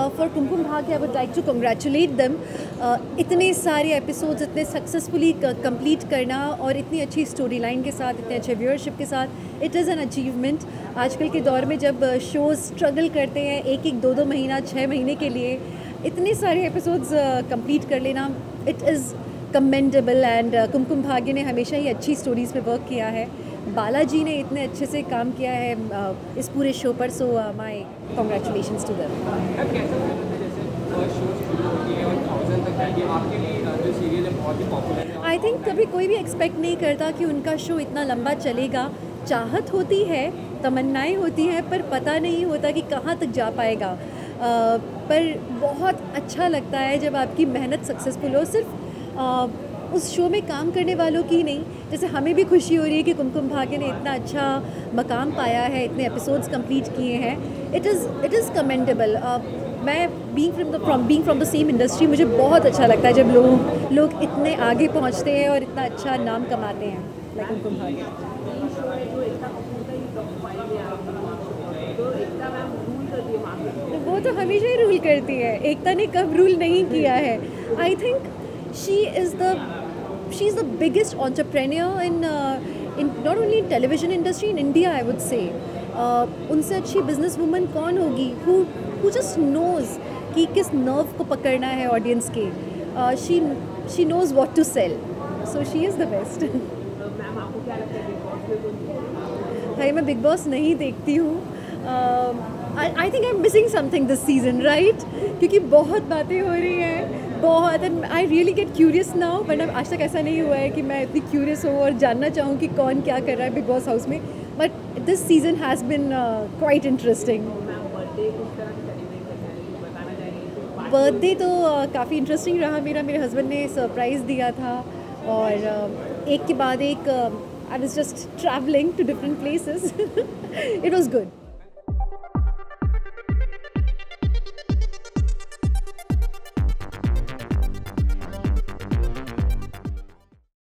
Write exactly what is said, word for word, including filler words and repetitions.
For Kumkum Bhagya I would like to congratulate them. इतने सारे episodes इतने सक्सेसफुली कंप्लीट करना और इतनी अच्छी स्टोरी लाइन के साथ, इतने अच्छे व्यूअरशिप के साथ, इट इज़ एन अचीवमेंट। आजकल के दौर में जब शोज़ स्ट्रगल करते हैं एक एक दो दो महीना छः महीने के लिए, इतने सारे एपिसोड्स कंप्लीट कर लेना, it is commendable. And Kumkum Bhagya ने हमेशा ही अच्छी स्टोरीज़ पे वर्क किया है। बालाजी ने इतने अच्छे से काम किया है uh, इस पूरे शो पर, so my congratulations to them. I think कभी कोई भी एक्सपेक्ट नहीं करता कि उनका शो इतना लंबा चलेगा। चाहत होती है, तमन्नाएं होती हैं, पर पता नहीं होता कि कहाँ तक जा पाएगा। uh, पर बहुत अच्छा लगता है जब आपकी मेहनत सक्सेसफुल हो। सिर्फ uh, उस शो में काम करने वालों की नहीं, जैसे हमें भी खुशी हो रही है कि कुमकुम भाग्य ने इतना अच्छा मकाम पाया है, इतने एपिसोड्स कंप्लीट किए हैं। It is it is commendable. मैं being from the from being from the same industry, मुझे बहुत अच्छा लगता है जब लोग लोग इतने आगे पहुंचते हैं और इतना अच्छा नाम कमाते हैं लाइक कुमकुम भाग्य। वो तो हमेशा ही रूल करती है, एकता ने कब रूल नहीं किया है। I think she is the she is the biggest entrepreneur in uh, in not only in television industry in India, I would say. uh, उनसे अच्छी बिजनेस वूमन कौन होगी who who just knows कि किस nerve को पकड़ना है audience के। uh, she she knows what to sell, so she is the best. Ma'am आपको क्या लगता है बिग बॉस में कौन? भाई मैं बिग बॉस नहीं देखती हूँ। I think I am missing something this season, right? क्योंकि बहुत बातें हो रही हैं, बहुत, and I really get curious now. वरना आज तक ऐसा नहीं हुआ है कि मैं इतनी क्यूरियस हूँ और जानना चाहूँ कि कौन क्या कर रहा है बिग बॉस हाउस में। But this season has been quite interesting. Birthday तो uh, काफ़ी इंटरेस्टिंग रहा मेरा। मेरे हस्बैंड ने सरप्राइज़ दिया था और uh, एक के बाद एक I was just travelling to different places. It was good.